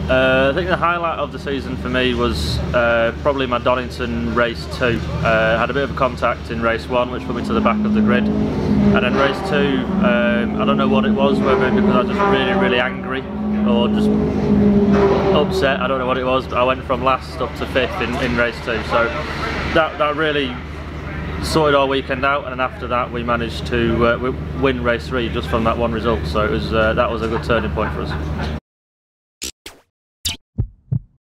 I think the highlight of the season for me was probably my Donington race 2. I had a bit of a contact in race 1 which put me to the back of the grid, and then race 2, I don't know what it was, whether because I was just really angry or just upset, I don't know what it was, but I went from last up to 5th in race 2, so that really sorted our weekend out, and then after that we managed to win race 3 just from that one result, so it was that was a good turning point for us.